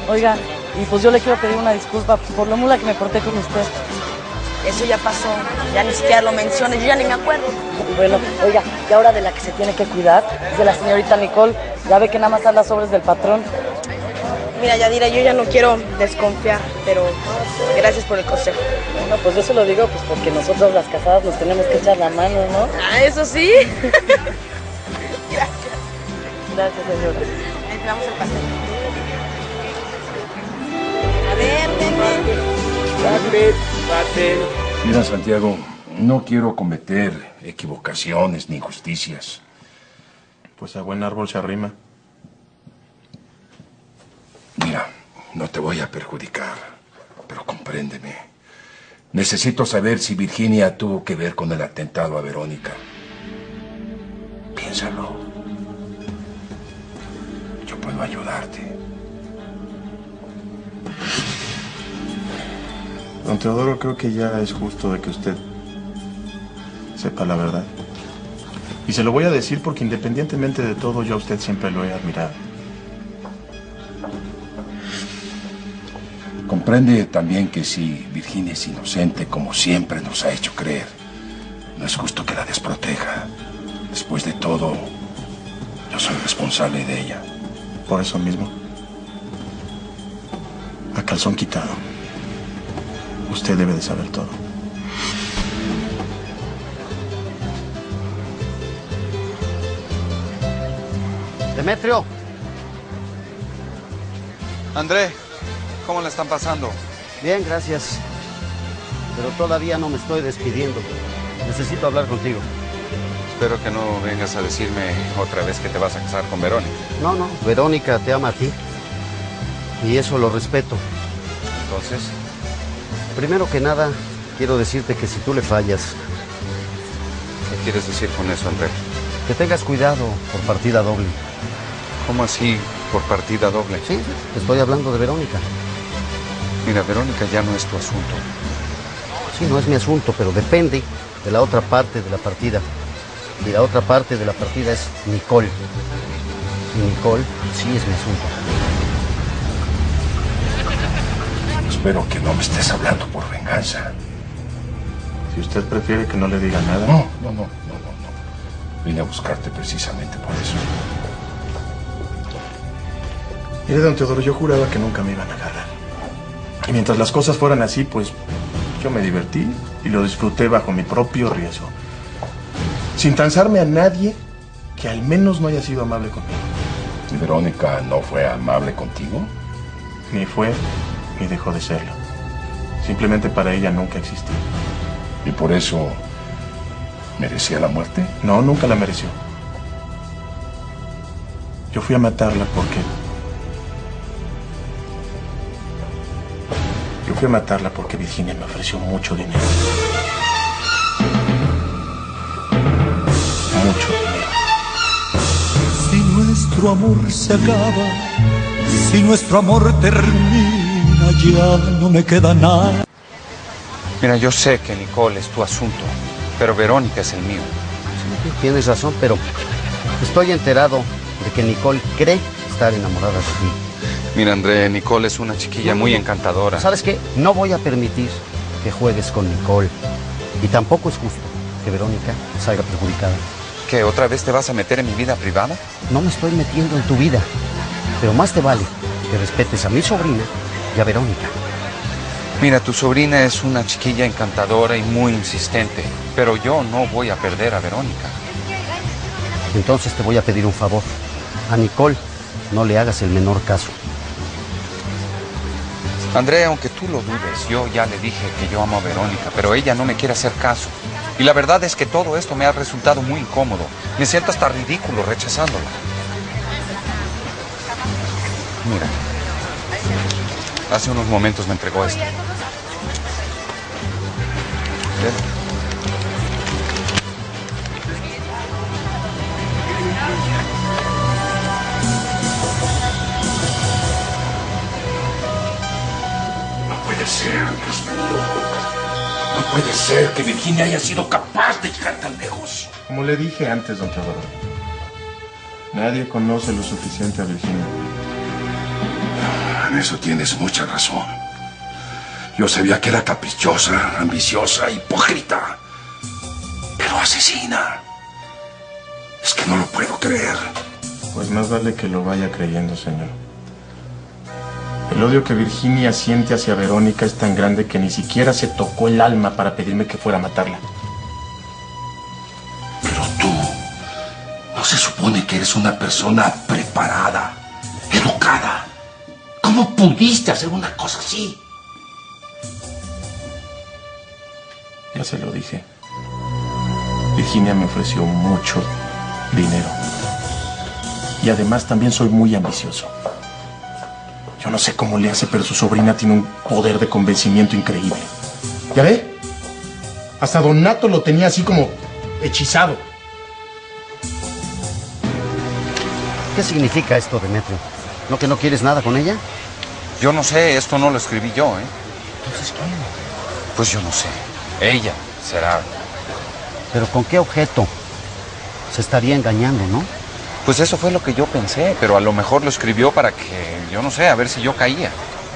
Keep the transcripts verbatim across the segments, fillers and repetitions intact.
Oiga, y pues yo le quiero pedir una disculpa por lo mula que me porté con usted. Eso ya pasó, ya ni siquiera lo menciones, yo ya ni me acuerdo. Bueno, oiga, y ahora de la que se tiene que cuidar es de la señorita Nicole. Ya ve que nada más habla sobres del patrón. Mira, Yadira, yo ya no quiero desconfiar, pero gracias por el consejo. Bueno, pues yo se lo digo pues porque nosotros las casadas nos tenemos que echar la mano, ¿no? Ah, eso sí. Gracias. Gracias, señora. Ahí te damos el pastel. A ver, denme. Pastel, pastel. Mira, Santiago, no quiero cometer equivocaciones ni injusticias. Pues a buen árbol se arrima. Mira, no te voy a perjudicar, pero compréndeme. Necesito saber si Virginia tuvo que ver con el atentado a Verónica. Piénsalo. Yo puedo ayudarte. Don Teodoro, creo que ya es justo de que usted sepa la verdad. Y se lo voy a decir porque independientemente de todo, yo a usted siempre lo he admirado. Comprende también que si Virginia es inocente, como siempre nos ha hecho creer, no es justo que la desproteja. Después de todo, yo soy responsable de ella. Por eso mismo, a calzón quitado, usted debe de saber todo. Demetrio. André, ¿cómo le están pasando? Bien, gracias. Pero todavía no me estoy despidiendo. Necesito hablar contigo. Espero que no vengas a decirme otra vez que te vas a casar con Verónica. No, no. Verónica te ama a ti. Y eso lo respeto. Entonces, Primero que nada, quiero decirte que si tú le fallas, ¿qué quieres decir con eso, André? que tengas cuidado por partida doble. ¿Cómo así por partida doble? Sí, te estoy hablando de Verónica. Mira, Verónica ya no es tu asunto. Sí, no es mi asunto, pero depende de la otra parte de la partida. Y la otra parte de la partida es Nicole. Y Nicole sí es mi asunto. Espero que no me estés hablando por venganza. Si usted prefiere que no le diga nada... No, no, no, no, no, no. Vine a buscarte precisamente por eso. Mire, don Teodoro, yo juraba que nunca me iban a agarrar. Y mientras las cosas fueran así, pues yo me divertí y lo disfruté bajo mi propio riesgo. Sin transarme a nadie que al menos no haya sido amable conmigo. ¿Y Verónica no fue amable contigo? Ni fue, ni dejó de serlo. Simplemente para ella nunca existí. ¿Y por eso merecía la muerte? No, nunca la mereció. Yo fui a matarla porque... Yo fui a matarla porque Virginia me ofreció mucho dinero. Mucho dinero. Si nuestro amor se acaba, si nuestro amor termina, ya no me queda nada. Mira, yo sé que Nicole es tu asunto, pero Verónica es el mío. Sí, tienes razón, pero estoy enterado de que Nicole cree estar enamorada de ti. Mira, André, Nicole es una chiquilla muy encantadora. ¿Sabes qué? No voy a permitir que juegues con Nicole. Y tampoco es justo que Verónica salga perjudicada. ¿Qué, otra vez te vas a meter en mi vida privada? No me estoy metiendo en tu vida. Pero más te vale que respetes a mi sobrina y a Verónica. Mira, tu sobrina es una chiquilla encantadora y muy insistente, pero yo no voy a perder a Verónica. Entonces te voy a pedir un favor. A Nicole no le hagas el menor caso. André, aunque tú lo dudes, yo ya le dije que yo amo a Verónica, pero ella no me quiere hacer caso. Y la verdad es que todo esto me ha resultado muy incómodo. Me siento hasta ridículo rechazándola. Mira, hace unos momentos me entregó esto. ¿Ves? No puede ser, Dios mío. No puede ser que Virginia haya sido capaz de llegar tan lejos. Como le dije antes, don Teodoro, nadie conoce lo suficiente a Virginia. En eso tienes mucha razón. Yo sabía que era caprichosa, ambiciosa, hipócrita. Pero asesina. Es que no lo puedo creer. Pues más vale que lo vaya creyendo, señor. El odio que Virginia siente hacia Verónica es tan grande que ni siquiera se tocó el alma para pedirme que fuera a matarla. Pero tú, ¿no se supone que eres una persona preparada, educada? ¿Cómo pudiste hacer una cosa así? Ya se lo dije. Virginia me ofreció mucho dinero. Y además también soy muy ambicioso. Yo no sé cómo le hace, pero su sobrina tiene un poder de convencimiento increíble. ¿Ya ve? Hasta Don Nato lo tenía así como hechizado. ¿Qué significa esto, Demetrio? ¿No que no quieres nada con ella? Yo no sé, esto no lo escribí yo, ¿eh? Entonces, ¿quién? Pues yo no sé. Ella será. ¿Pero con qué objeto? Se estaría engañando, ¿no? Pues eso fue lo que yo pensé, pero a lo mejor lo escribió para que, yo no sé, a ver si yo caía.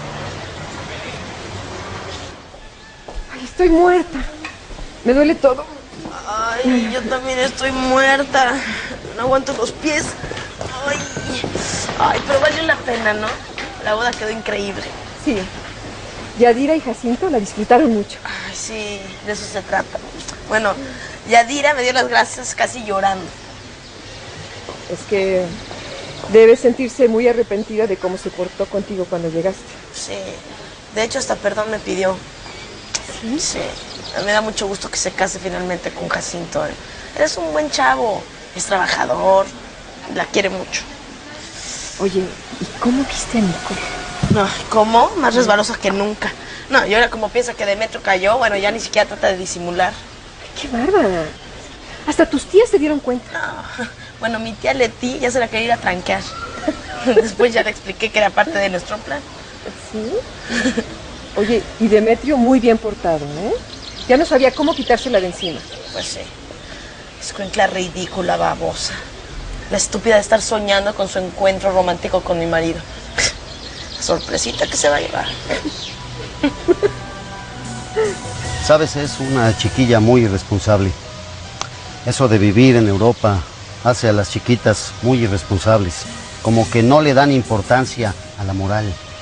Ay, estoy muerta. Me duele todo. Ay, yo también estoy muerta. No aguanto los pies. Ay, ay, pero valió la pena, ¿no? La boda quedó increíble. Sí. Yadira y Jacinto la disfrutaron mucho. Ay, sí, de eso se trata. Bueno, Yadira me dio las gracias casi llorando. Es que debe sentirse muy arrepentida de cómo se portó contigo cuando llegaste. Sí, de hecho hasta perdón me pidió. ¿Sí? Sí, me da mucho gusto que se case finalmente con Jacinto. Eres un buen chavo, es trabajador, la quiere mucho. Oye, ¿y cómo viste a Nicole? No, ¿cómo? Más resbalosa que nunca. No, y ahora como piensa que Demetrio cayó, bueno, ya ni siquiera trata de disimular. ¡Qué bárbara! Hasta tus tías se dieron cuenta. No, bueno, mi tía Leti ya se la quería ir a tranquear. Después ya le expliqué que era parte de nuestro plan. ¿Sí? Oye, y Demetrio muy bien portado, ¿eh? Ya no sabía cómo quitársela de encima. Pues sí. Escuincla ridícula, babosa. La estúpida de estar soñando con su encuentro romántico con mi marido. La sorpresita que se va a llevar. Sabes, es una chiquilla muy irresponsable. Eso de vivir en Europa hace a las chiquitas muy irresponsables. Como que no le dan importancia a la moral.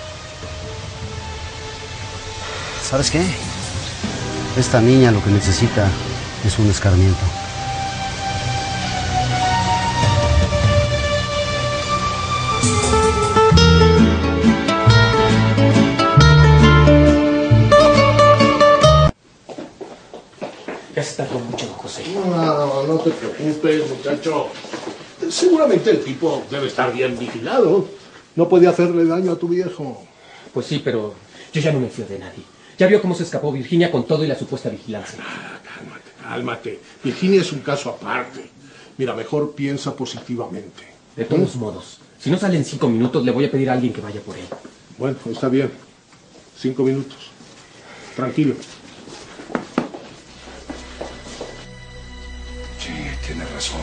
¿Sabes qué? Esta niña lo que necesita es un escarmiento. Ya se tardó mucho, José. No, no te preocupes, muchacho. Seguramente el tipo debe estar bien vigilado. No puede hacerle daño a tu viejo. Pues sí, pero yo ya no me fío de nadie. Ya vio cómo se escapó Virginia con todo y la supuesta vigilancia. Ah, cálmate, cálmate. Virginia es un caso aparte. Mira, mejor piensa positivamente. De todos ¿Mm? modos, si no sale en cinco minutos, le voy a pedir a alguien que vaya por él. Bueno, está bien. Cinco minutos. Tranquilo. Sí, tiene razón.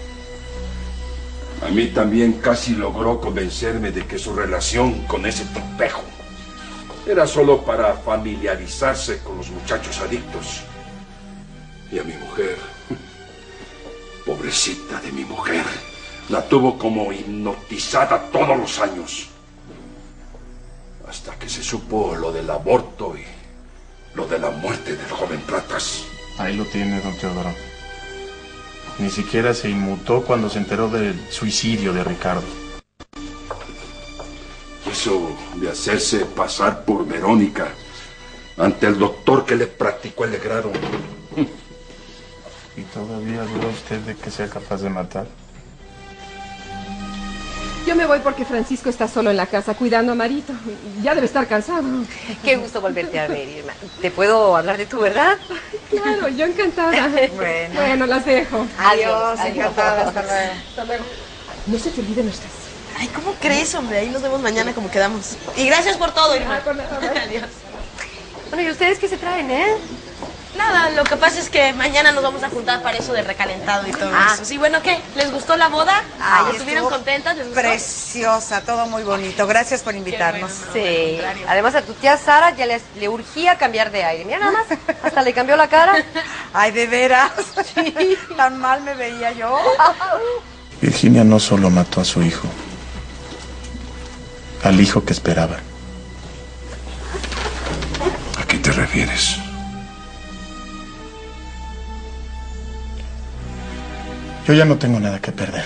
A mí también casi logró convencerme de que su relación con ese tipejo era solo para familiarizarse con los muchachos adictos. Y a mi mujer, pobrecita de mi mujer, la tuvo como hipnotizada todos los años. Hasta que se supo lo del aborto y lo de la muerte del joven Pratas. Ahí lo tiene, don Teodoro. Ni siquiera se inmutó cuando se enteró del suicidio de Ricardo. Eso de hacerse pasar por Verónica ante el doctor que le practicó el degrado. ¿Y todavía duda usted de que sea capaz de matar? Yo me voy porque Francisco está solo en la casa cuidando a Marito. Ya debe estar cansado. Qué gusto volverte a ver, Irma. ¿Te puedo hablar de tu verdad? Claro, yo encantada. Bueno. Bueno, las dejo. Adiós, encantada. Hasta luego. Hasta luego. No se te olvide nuestras... Ay, ¿cómo crees, hombre? Ahí nos vemos mañana como quedamos. Y gracias por todo, Irma. Ah, con nada. Adiós. Bueno, ¿y ustedes qué se traen, eh? Nada, lo que pasa es que mañana nos vamos a juntar para eso de recalentado y todo Ah. eso. Sí, bueno, ¿qué? ¿Les gustó la boda? Ay, ¿Estuvieron estuvo contentas? ¿Les gustó? Preciosa, todo muy bonito. Gracias por invitarnos. Sí, además a tu tía Sara ya les, le urgía cambiar de aire. Mira nada más, hasta le cambió la cara. Ay, de veras. Sí. Tan mal me veía yo. Virginia no solo mató a su hijo, al hijo que esperaba. ¿A qué te refieres? Yo ya no tengo nada que perder.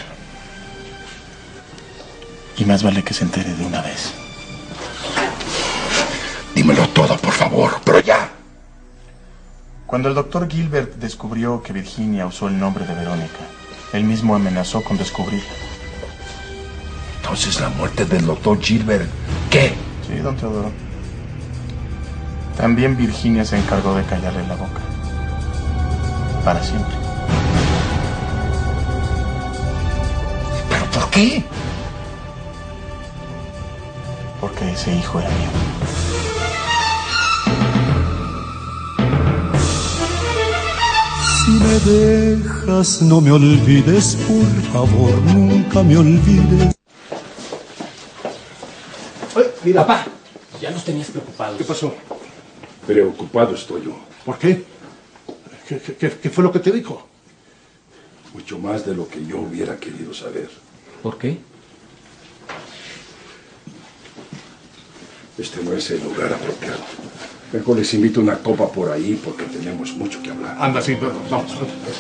Y más vale que se entere de una vez. Dímelo todo, por favor, pero ya. Cuando el doctor Gilbert descubrió que Virginia usó el nombre de Verónica, él mismo amenazó con descubrirla. Entonces la muerte del doctor Gilbert, ¿qué? Sí, don Teodoro. También Virginia se encargó de callarle la boca. Para siempre. ¿Pero por qué? Porque ese hijo era mío. Si me dejas, no me olvides, por favor, nunca me olvides. Oye, mira. Papá, ya nos tenías preocupados. ¿Qué pasó? Preocupado estoy yo. ¿Por qué? ¿Qué, qué, qué fue lo que te dijo? Mucho más de lo que yo hubiera querido saber. ¿Por qué? Este no es el lugar apropiado. Mejor les invito una copa por ahí porque tenemos mucho que hablar. Anda, sí, vamos.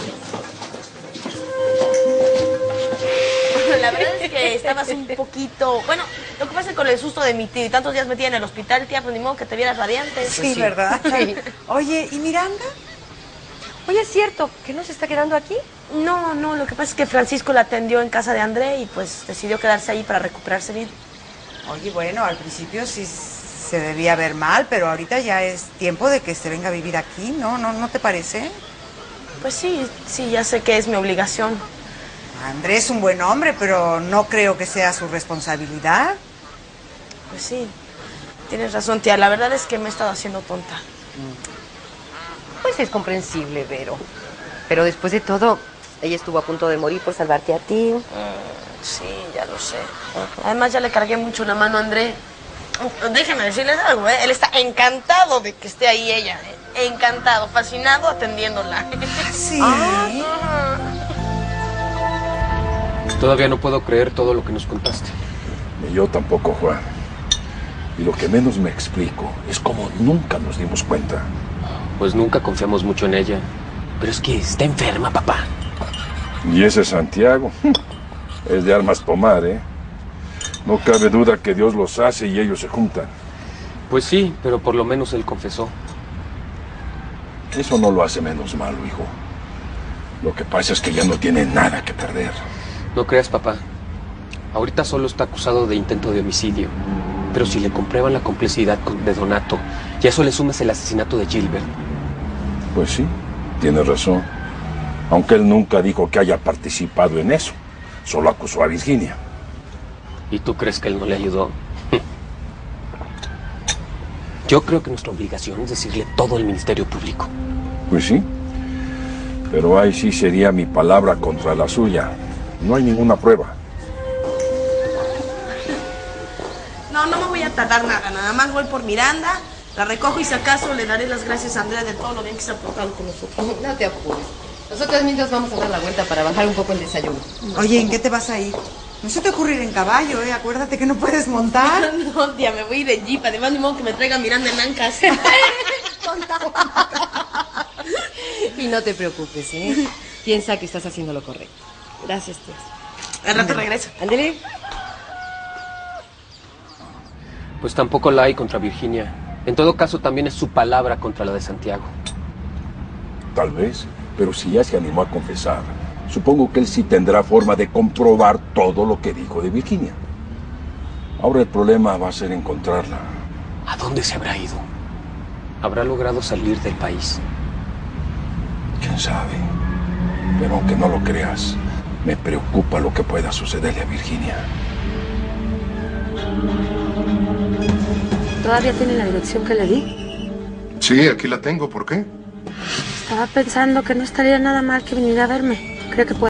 La verdad es que estabas un poquito... Bueno, lo que pasa es que con el susto de mi tío y tantos días metida en el hospital, tía, pues ni modo que te vieras radiante. Sí, Pues ¿verdad? Sí. Oye, ¿y Miranda? Oye, ¿es cierto que no se está quedando aquí? No, no, lo que pasa es que Francisco la atendió en casa de André y pues decidió quedarse ahí para recuperarse bien. Oye, bueno, al principio sí se debía ver mal, pero ahorita ya es tiempo de que se venga a vivir aquí, ¿no? ¿No, no te parece? Pues sí, sí, ya sé que es mi obligación. André es un buen hombre, pero no creo que sea su responsabilidad. Pues sí, tienes razón, tía. La verdad es que me he estado haciendo tonta. Pues es comprensible, Vero. Pero después de todo, ella estuvo a punto de morir por salvarte a ti. Mm, sí, ya lo sé. Además ya le cargué mucho la mano a André. Déjenme decirles algo, ¿eh? Él está encantado de que esté ahí ella. ¿eh? Encantado, fascinado atendiéndola. Sí. Ah, Todavía no puedo creer todo lo que nos contaste. Ni yo tampoco, Juan. Y lo que menos me explico es cómo nunca nos dimos cuenta. Pues nunca confiamos mucho en ella. Pero es que está enferma, papá. Y ese Santiago es de armas tomar, ¿eh? No cabe duda que Dios los hace y ellos se juntan. Pues sí, pero por lo menos él confesó. Eso no lo hace menos malo, hijo. Lo que pasa es que ya no tiene nada que perder. No creas, papá. Ahorita solo está acusado de intento de homicidio. Pero si le comprueban la complicidad con- de Donato, y a eso le sumas el asesinato de Gilbert. Pues sí, tiene razón. Aunque él nunca dijo que haya participado en eso. Solo acusó a Virginia. ¿Y tú crees que él no le ayudó? Yo creo que nuestra obligación es decirle todo al Ministerio Público. Pues sí. Pero ahí sí sería mi palabra contra la suya. No hay ninguna prueba. No, no me voy a tardar nada. Nada más voy por Miranda, la recojo y si acaso le daré las gracias a Andrea de todo lo bien que se ha portado con nosotros. No te apures. Nosotras mientras vamos a dar la vuelta para bajar un poco el desayuno. Oye, ¿en qué te vas a ir? No se te ocurre ir en caballo, ¿eh? Acuérdate que no puedes montar. No, tía, me voy a ir en jeep. Además, ni modo que me traiga Miranda en ancas. Y no te preocupes, ¿eh? Piensa que estás haciendo lo correcto. Gracias, tía. Al rato regreso. Ándale. Pues tampoco la hay contra Virginia. En todo caso, también es su palabra contra la de Santiago. Tal vez, pero si ya se animó a confesar, supongo que él sí tendrá forma de comprobar todo lo que dijo de Virginia. Ahora el problema va a ser encontrarla. ¿A dónde se habrá ido? ¿Habrá logrado salir del país? ¿Quién sabe? Pero aunque no lo creas, me preocupa lo que pueda sucederle a Virginia. ¿Todavía tiene la dirección que le di? Sí, aquí la tengo. ¿Por qué? Estaba pensando que no estaría nada mal que viniera a verme. Creo que puede